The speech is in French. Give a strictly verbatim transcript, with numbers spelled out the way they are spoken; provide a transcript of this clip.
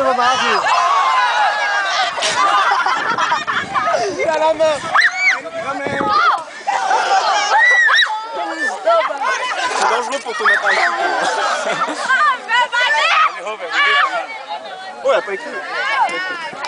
va m'arracher. Il a la main. C'est dangereux pour ton appareil. Oh, il a pas écrit.